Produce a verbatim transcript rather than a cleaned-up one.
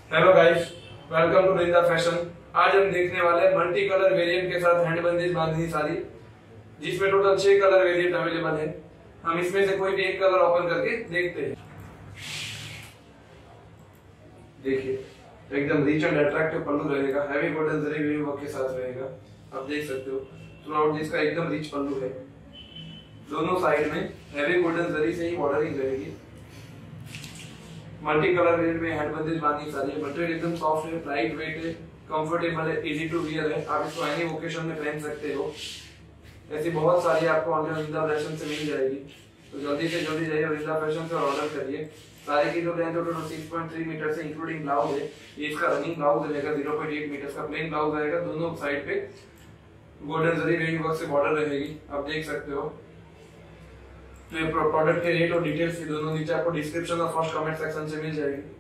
Hello guys, welcome to Rinda fashion. आज हम देखने वाले हैं मल्टी कलर वेरिएंट के साथ हैंड बंदिश बांधनी साड़ी, जिसमें टोटल छह कलर वेरिएंट अवेलेबल है। हम इसमें से कोई भी एक कलर ओपन करके देखते हैं। देखिए, एकदम रिच एंड अट्रैक्टिव पल्लू रहेगा, heavy golden zari weaving work के साथ रहेगा। आप देख सकते हो थ्रू आउट इसका एकदम रिच पल्लू है। दोनों साइड में हैवी गोल्डन जरी से ही बॉर्डरिंग रहेगी। मल्टी कलर वेरिएंट में हैंड बंदिश बांधनी साड़ी है। मटेरियल एकदम सॉफ्ट है, लाइट वेट है, कंफर्टेबल है, इजी टू वियर है। आप इसको एनी ओकेजन में पहन सकते हो। ऐसी बहुत सारी आपको ऑनलाइन रिंदा फैशन से मिल जाएगी, तो जल्दी से जल्दी जाइए रिंदा फैशन से और ऑर्डर करिए। साड़ी की जो length total six point three metre से इंक्लूडिंग ब्लाउज है। ये इसका रनिंग ब्लाउज रहेगा, ज़ीरो पॉइंट एट मीटर का प्लेन ब्लाउज रहेगा। दोनों साइड पे गोल्डन जरी वीविंग वर्क से बॉर्डर रहेगी, आप देख सकते हो। तो ये प्रोडक्ट के रेट और डिटेल्स दोनों नीचे आपको डिस्क्रिप्शन और फर्स्ट कमेंट सेक्शन से मिल जाएगी।